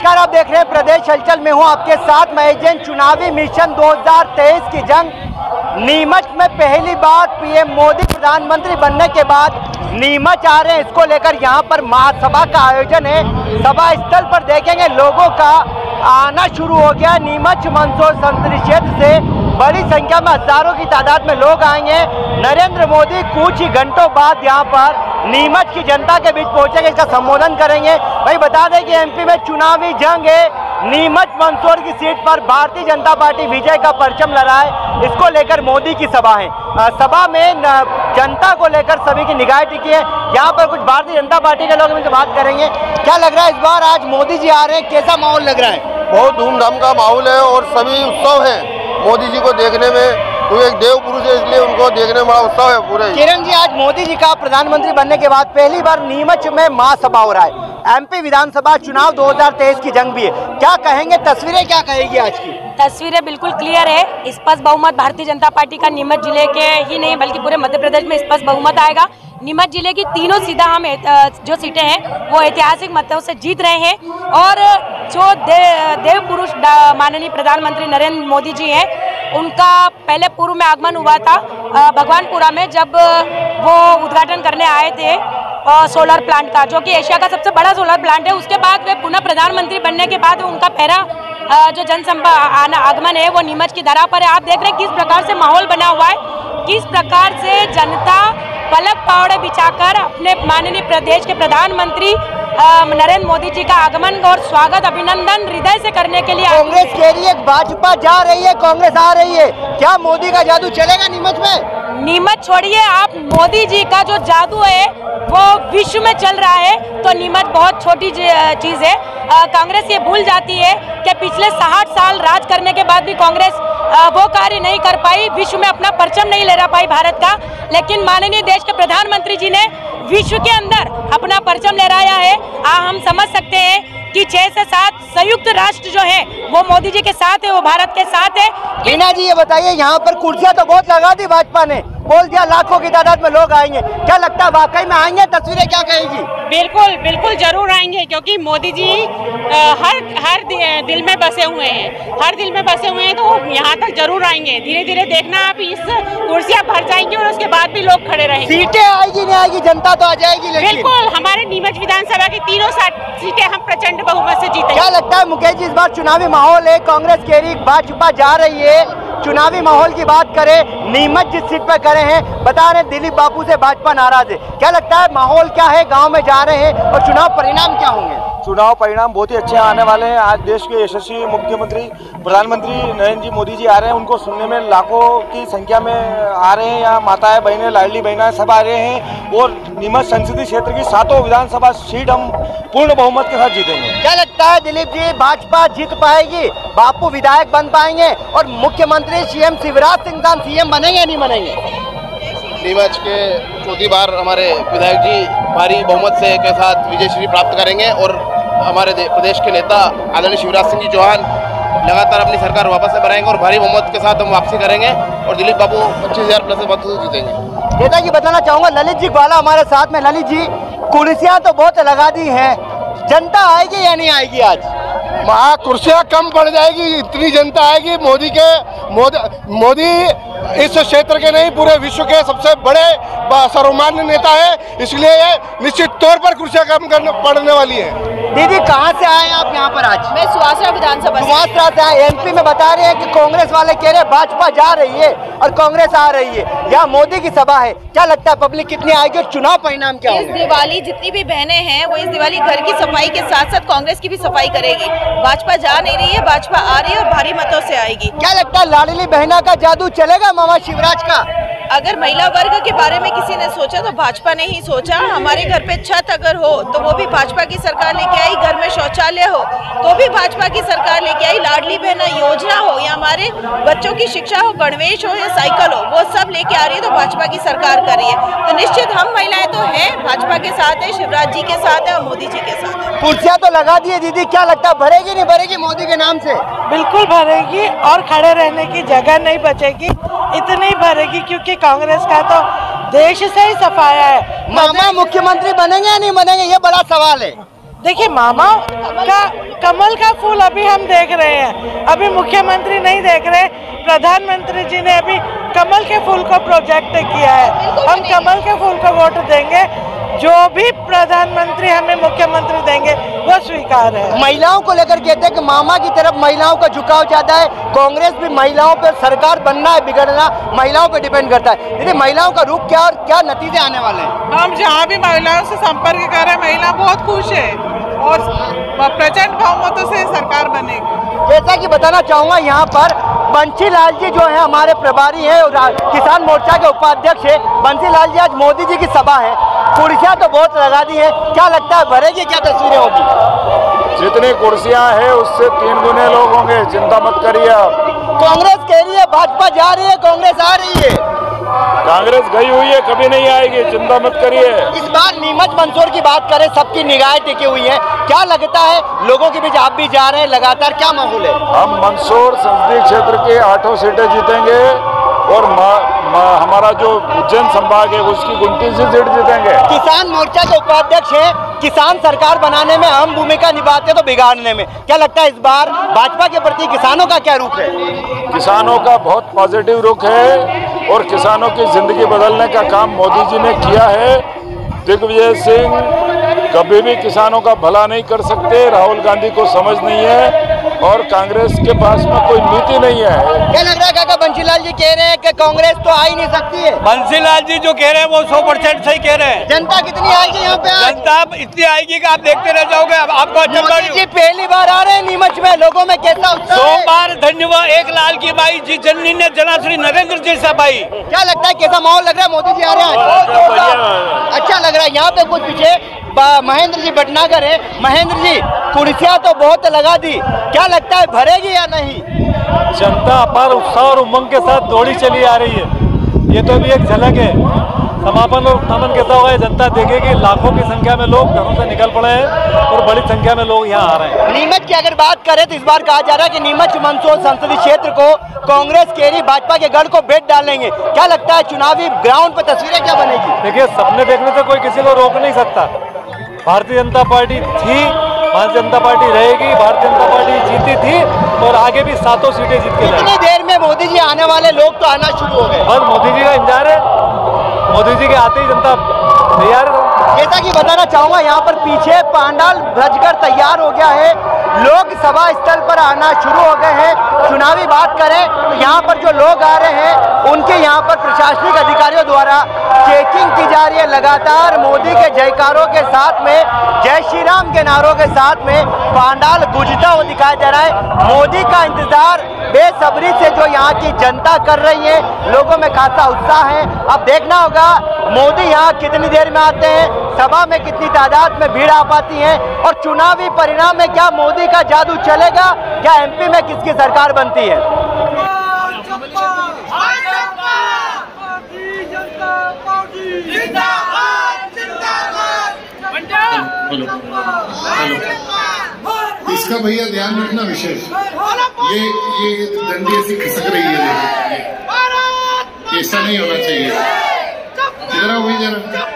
नमस्कार, आप देख रहे हैं प्रदेश हलचल में हूं आपके साथ मैं एजेंट। चुनावी मिशन 2023 की जंग नीमच में पहली बार पीएम मोदी प्रधानमंत्री बनने के बाद नीमच आ रहे हैं। इसको लेकर यहां पर महासभा का आयोजन है। सभा स्थल पर देखेंगे लोगों का आना शुरू हो गया। नीमच मंदसौर संसदीय क्षेत्र से बड़ी संख्या में हजारों की तादाद में लोग आएंगे। नरेंद्र मोदी कुछ ही घंटों बाद यहां पर नीमच की जनता के बीच पहुंचेंगे, इसका संबोधन करेंगे। भाई बता दें कि एमपी में चुनावी जंग है। नीमच मंदसौर की सीट पर भारतीय जनता पार्टी विजय का परचम लहराए, इसको लेकर मोदी की सभा है। सभा में जनता को लेकर सभी की निगाहें टिकी है। यहाँ पर कुछ भारतीय जनता पार्टी के लोग इनसे बात करेंगे। क्या लग रहा है इस बार आज मोदी जी आ रहे हैं, कैसा माहौल लग रहा है? बहुत धूमधाम का माहौल है और सभी उत्सव है मोदी जी को देखने में। तो एक देव पुरुष है, इसलिए उनको देखने में बड़ा उत्सव है पूरे। किरण जी, आज मोदी जी का प्रधानमंत्री बनने के बाद पहली बार नीमच में महासभा हो रहा है। एमपी विधानसभा चुनाव 2023 की जंग भी है, क्या कहेंगे? तस्वीरें क्या कहेगी आज की? तस्वीरें बिल्कुल क्लियर है। स्पष्ट बहुमत भारतीय जनता पार्टी का नीमच जिले के ही नहीं बल्कि पूरे मध्य प्रदेश में स्पष्ट बहुमत आएगा। नीमच जिले की तीनों सीधा हम जो सीटें हैं वो ऐतिहासिक मतों से जीत रहे हैं। और जो देव पुरुष माननीय प्रधानमंत्री नरेंद्र मोदी जी हैं, उनका पहले पूर्व में आगमन हुआ था भगवानपुरा में, जब वो उद्घाटन करने आए थे सोलर प्लांट का, जो कि एशिया का सबसे बड़ा सोलर प्लांट है। उसके बाद वे पुनः प्रधानमंत्री बनने के बाद उनका पहला जो आगमन है वो नीमच की धरा पर है। आप देख रहे हैं किस प्रकार से माहौल बना हुआ है, किस प्रकार से जनता पलक पावड़े बिछाकर अपने माननीय प्रदेश के प्रधानमंत्री नरेंद्र मोदी जी का आगमन और स्वागत अभिनंदन हृदय से करने के लिए। कांग्रेस कह रही है भाजपा जा रही है, कांग्रेस आ रही है, क्या मोदी का जादू चलेगा नीमच में? नीमच छोड़िए आप, मोदी जी का जो जादू है वो विश्व में चल रहा है, तो नीमच बहुत छोटी चीज है। कांग्रेस ये भूल जाती है कि पिछले 60 साल राज करने के बाद भी कांग्रेस वो कार्य नहीं कर पाई, विश्व में अपना परचम नहीं लहरा पाई भारत का। लेकिन माननीय देश के प्रधानमंत्री जी ने विश्व के अंदर अपना परचम लहराया है। हम समझ सकते हैं कि 6 से 7 संयुक्त राष्ट्र जो है वो मोदी जी के साथ है, वो भारत के साथ है। मीना जी ये बताइए, यहाँ पर कुर्सियां तो बहुत लगा दी भाजपा ने, बोल दिया लाखों की तादाद में लोग आएंगे, क्या लगता है वाकई में आएंगे? तस्वीरें क्या कहेगी? बिल्कुल बिल्कुल जरूर आएंगे, क्योंकि मोदी जी हर दिल में बसे हुए हैं, हर दिल में बसे हुए हैं, तो यहाँ तक जरूर आएंगे। धीरे धीरे देखना आप, इस कुर्सियां भर जाएंगी और उसके बाद भी लोग खड़े रहेंगे। सीटें आएगी नहीं आएगी, जनता तो आ जाएगी। बिल्कुल, हमारे नीमच विधानसभा की तीनों सीटें हम प्रचंड बहुमत से जीतेंगे। क्या लगता है मुकेश जी, इस बार चुनावी माहौल है, कांग्रेस कह रही भाजपा जा रही है, चुनावी माहौल की बात करें, नीमच जिस सीट पर करे हैं, बता रहे दिलीप बाबू से भाजपा नाराज है, क्या लगता है माहौल क्या है? गांव में जा रहे हैं और चुनाव परिणाम क्या होंगे? चुनाव परिणाम बहुत ही अच्छे आने वाले हैं। आज देश के यशस्वी मुख्यमंत्री प्रधानमंत्री नरेंद्र जी मोदी जी आ रहे हैं, उनको सुनने में लाखों की संख्या में आ रहे हैं। यहाँ माताएं बहनें लाडली बहनें सब आ रहे हैं और नीमच संसदीय क्षेत्र की 7 विधानसभा सीट हम पूर्ण बहुमत के साथ जीतेंगे। क्या लगता है दिलीप जी, भाजपा जीत पाएगी? बापू विधायक बन पाएंगे और मुख्यमंत्री सीएम शिवराज सिंह चौहान सीएम बनेंगे या नहीं बनेंगे? नीमच के चौथी बार हमारे विधायक जी भारी बहुमत से के साथ विजयश्री प्राप्त करेंगे और हमारे प्रदेश के नेता आदरणीय शिवराज सिंह जी चौहान लगातार अपनी सरकार वापस से बनाएंगे और भारी बहुमत के साथ हम वापसी करेंगे और दिलीप बाबू 25,000 प्लस मत जीतेंगे। जैसा कि बताना चाहूंगा, ललित जी ग्वाला हमारे साथ में। ललित जी, कुर्सियां तो बहुत लगा दी हैं, जनता आएगी या नहीं आएगी आज? कुर्सियां कम पड़ जाएगी, इतनी जनता आएगी। मोदी इस क्षेत्र के नहीं पूरे विश्व के सबसे बड़े सर्वमान्य नेता है, इसलिए ये निश्चित तौर पर कुर्सियां कम पड़ने वाली है। दीदी कहाँ से आए आप यहाँ पर आज? मैं सुहासरा विधानसभा से आए। एमपी में बता रहे हैं कि कांग्रेस वाले कह रहे हैं भाजपा जा रही है और कांग्रेस आ रही है, यहाँ मोदी की सभा है, क्या लगता है पब्लिक कितनी आएगी और चुनाव परिणाम क्या होगा? इस दिवाली जितनी भी बहनें हैं वो इस दिवाली घर की सफाई के साथ साथ कांग्रेस की भी सफाई करेगी। भाजपा जा नहीं रही है, भाजपा आ रही है और भारी मतों से आएगी। क्या लगता है लाडली बहना का जादू चलेगा मामा शिवराज का? अगर महिला वर्ग के बारे में किसी ने सोचा तो भाजपा ने ही सोचा। हमारे घर पे छत अगर हो तो वो भी भाजपा की सरकार लेके आई, घर में शौचालय हो तो भी भाजपा की सरकार लेके आई, लाडली बहना योजना हो या हमारे बच्चों की शिक्षा हो, गणवेश हो या साइकिल हो, वो सब लेके आ रही है तो भाजपा की सरकार कर रही है। तो निश्चित हम महिलाएं तो हैं, भाजपा के साथ है, शिवराज जी के साथ है और मोदी जी के साथ है। कुर्सियां तो लगा दी है दीदी, क्या लगता है भरेगी नहीं भरेगी मोदी के नाम से? बिल्कुल भरेगी और खड़े रहने की जगह नहीं बचेगी, इतनी भरेगी, क्योंकि कांग्रेस का तो देश से ही सफाया है। मामा मुख्यमंत्री बनेंगे या नहीं बनेंगे, ये बड़ा सवाल है। देखिए मामा का कमल का फूल अभी हम देख रहे हैं, अभी मुख्यमंत्री नहीं देख रहे, प्रधानमंत्री जी ने अभी कमल के फूल को प्रोजेक्ट किया है। हम कमल के फूल को वोट देंगे, जो भी प्रधानमंत्री हमें मुख्यमंत्री देंगे वो स्वीकार है। महिलाओं को लेकर कहते हैं कि मामा की तरफ महिलाओं का झुकाव ज्यादा है, कांग्रेस भी महिलाओं पर सरकार बनना है बिगड़ना महिलाओं पर डिपेंड करता है। दीदी महिलाओं का रुख क्या और क्या नतीजे आने वाले हैं? हम जहाँ भी महिलाओं से संपर्क कर रहे हैं, महिला बहुत खुश है और प्रचंड बहुमतों से सरकार बनेगी। जैसा कि बताना चाहूँगा यहाँ पर बंसीलाल जी जो है हमारे प्रभारी हैं और किसान मोर्चा के उपाध्यक्ष है। बंसीलाल जी, आज मोदी जी की सभा है, कुर्सियाँ तो बहुत लगा दी है, क्या लगता है भरेगी, क्या तस्वीरें होगी? जितनी कुर्सियाँ हैं उससे 3 गुने लोग होंगे, चिंता मत करिए आप। कांग्रेस कह रही है भाजपा जा रही है, कांग्रेस आ रही है। कांग्रेस गई हुई है, कभी नहीं आएगी, चिंता मत करिए। इस बार नीमच मंदसौर की बात करें, सबकी निगाहें टिकी हुई है, क्या लगता है लोगों के बीच आप भी जा रहे हैं लगातार, क्या माहौल है? हम मंदसौर संसदीय क्षेत्र के 8 सीटें जीतेंगे और हमारा जो उज्जैन संभाग है उसकी 29 सीट जीतेंगे। किसान मोर्चा के उपाध्यक्ष हैं, किसान सरकार बनाने में अहम भूमिका निभाते हैं तो बिगाड़ने में, क्या लगता है इस बार भाजपा के प्रति किसानों का क्या रुख है? किसानों का बहुत पॉजिटिव रुख है और किसानों की जिंदगी बदलने का काम मोदी जी ने किया है। दिग्विजय सिंह कभी भी किसानों का भला नहीं कर सकते, राहुल गांधी को समझ नहीं है और कांग्रेस के पास में कोई नीति नहीं है। क्या लग रहा है काका, बंसीलाल जी कह रहे हैं कि कांग्रेस तो आ ही नहीं सकती है? बंसीलाल जी जो कह रहे हैं वो 100% सही कह रहे हैं। जनता कितनी आएगी यहाँ पे? जनता इतनी आएगी कि आप देखते रह जाओगे। आपको अच्छा जी पहली बार आ रहे हैं नीमच में, लोगों में कैसा उत्साह है? सोमवार धन्यवाद एक लाल की बाई जी जननी ने जना श्री नरेंद्र जी से भाई। क्या लगता है कैसा माहौल लग रहा है, मोदी जी आ रहे हैं? अच्छा लग रहा है। यहाँ पे कुछ पीछे महेंद्र जी भटनागर है। महेंद्र जी, कुर्सियां तो बहुत लगा दी, क्या लगता है भरेगी या नहीं? जनता अपार उत्साह और उमंग के साथ दौड़ी चली आ रही है, ये तो भी एक झलक है। समापन और उत्थान कैसा होगा जनता देखेगी। लाखों की संख्या में लोग घरों से निकल पड़े हैं और बड़ी संख्या में लोग यहाँ आ रहे हैं। नीमच की अगर बात करें तो इस बार कहा जा रहा है कि नीमच मंदसौर संसदीय क्षेत्र को कांग्रेस के लिए भाजपा के गढ़ को बेट डालेंगे, क्या लगता है चुनावी ग्राउंड पर तस्वीरें क्या बनेगी? देखिए, सपने देखने से कोई किसी को रोक नहीं सकता। भारतीय जनता पार्टी थी, भारतीय जनता पार्टी रहेगी, भारतीय जनता पार्टी जीती थी और आगे भी 7 सीटें जीत के कितनी देर में मोदी जी आने वाले? लोग तो आना शुरू हो गए, बस मोदी जी का इंतजार है। मोदी जी के आते ही जनता तैयार है। जैसा कि बताना चाहूंगा, यहाँ पर पीछे पंडाल भजकर तैयार हो गया है, लोग सभा स्थल पर आना शुरू हो गए हैं। चुनावी बात करें तो यहाँ पर जो लोग आ रहे हैं उनके यहाँ पर प्रशासनिक अधिकारियों द्वारा चेकिंग की जा रही है। लगातार मोदी के जयकारों के साथ में, जय श्री राम के नारों के साथ में पंडाल गूंजता हुआ दिखाई दे रहा है। मोदी का इंतजार बेसब्री से जो यहाँ की जनता कर रही है, लोगों में खासा उत्साह है। अब देखना होगा मोदी यहाँ कितनी देर में आते हैं, सभा में कितनी तादाद में भीड़ आ पाती है और चुनावी परिणाम में क्या मोदी का जादू चलेगा, क्या एमपी में किसकी सरकार बनती है। इसका भैया ध्यान रखना विशेष, ये डंडी ऐसी खिसक रही है, ऐसा नहीं होना चाहिए। जरा हुई जरा